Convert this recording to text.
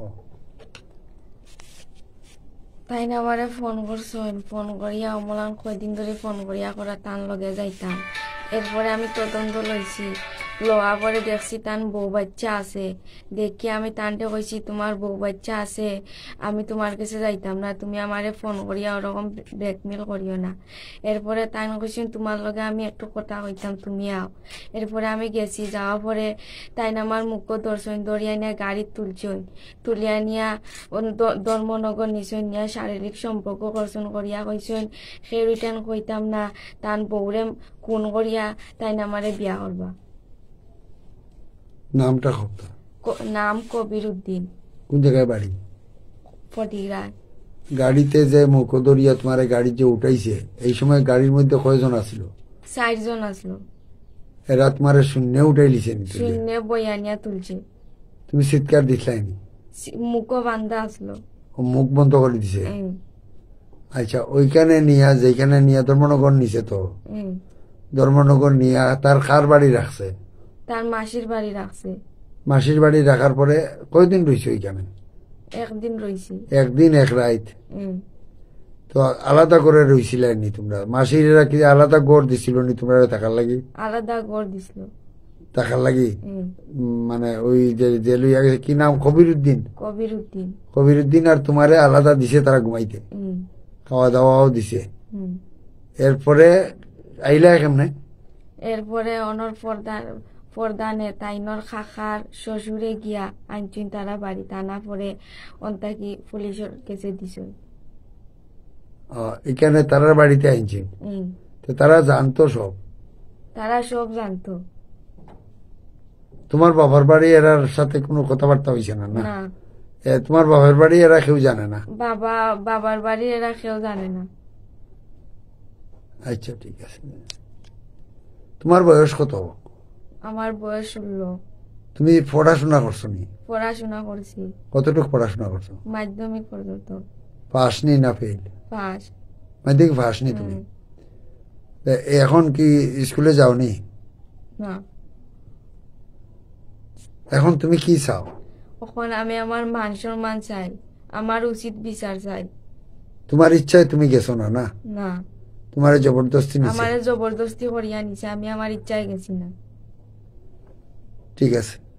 তাই না আমারে ফোন করছেন, ফোন করিয়া অমলান কয়দিন ধরে ফোন করিয়া করা তান লগে যাইতাম। এরপরে আমি তদন্ত লইছি, লওয়া পরে দেখছি তান বউ বাচ্চা আছে। দেখি আমি তানটে কইছি তোমার বউ বাচ্চা আছে, আমি তোমার কাছে যাইতাম না, তুমি আমারে ফোন করিয়া ওরকম ব্ল্যাকমেল করিও না। এরপরে তাই কইছি তোমার লগে আমি একটু কথা কইতাম, তুমি আও। এরপরে আমি গেছি, যাওয়ার পরে তাই আমার মুখ দর্শন দরিয়া নিয়ে গাড়ি তুলছই, তুলিয়া নিয়া ধর্মনগর নিছই নিয়া শারীরিক সম্পর্ক কর্ষণ করিয়া কইছেন সে রিটার্ন কইতাম না, তান বউরে খুন করিয়া তাই আমারে বিয়া করবা। নামটা নাম কবির উদ্দিন। কোন জায়গায় বাড়ি? ফটিগ্রায়। গাড়িতে যে মুখদরিয়া তোমার গাড়ি যে উঠাইছে, এই সময় গাড়ির মধ্যে কয়জন আসলো? 4 জন আসলো। এরা তোমার শূন্য উঠাই লিছে? শূন্য বয়ানিয়া তুলছে। তুমি চিৎকার দিছলাইনি? মুখ বান্ধা আসলো। মুখ বন্ধ করে দিছে? আচ্ছা, ওইখানে নিয়া যেখানে নিয়া ধর্মনগর নিছে, তো ধর্মনগর নিয়া তার কার বাড়ি রাখছে? তার মাসির বাড়ি রাখছে। মাসির বাড়ি রাখার পরে কয়দিন রয়েছে ওইখানে? একদিন রয়েছি। একদিন এক রাত? তো আলাদা করে রইছিলেন তোমরা? মাসিরা কি আলাদা গড় দিছিল নি তোমরা থাকার লাগি? আলাদা গড় দিছিল থাকার লাগি। মানে ওই যে লইয়া গেছে কি নাম? কবির উদ্দিন। কবির উদ্দিন। কবির উদ্দিন আর তোমারে আলাদা দিছে তারা ঘুমাইতে, খাওয়া দাওয়াও দিছে। এরপরে আইলা কেমনে? এরপরে অনর পর্দানে তাইনর খাখার শ্বশুরে গিয়া আনছুন তারা বাড়ি, টানা পরে অন্তাকি পুলিশের কেসে দিছ। এখানে তারার বাড়িতে আনছে? তো তারা জানতো সব? তারা সব জানতো। তোমার বাবার বাড়ি এরার সাথে কোনো কথাবার্তা হয়েছে না? না, তোমার বাবার বাড়ি এরা কেউ জানে না? বাবার বাড়ি এরা কেউ জানে না। আচ্ছা, ঠিক আছে। তোমার বয়স কত? আমার বয়স 16। তুমি পড়াশোনা করছো নি? পড়াশোনা করছি। কতটুকু পড়াশোনা করছো? মাধ্যমিক পর্যন্ত। পাস নি না ফেল? পাস। মাধ্যমিক পাস নি তুমি? এখন কি স্কুলে যাওনি? না। এখন তুমি কি চাও? এখন আমি আমার মান সম্মান চাই, আমার উচিত বিচার চাই। তোমার ইচ্ছায় তুমি গেছো না? না, না, তোমার জবরদস্তি নিছে? আমারে জবরদস্তি করিয়া নিছে, আমি আমার ইচ্ছায় গেছি না। ঠিক আছে।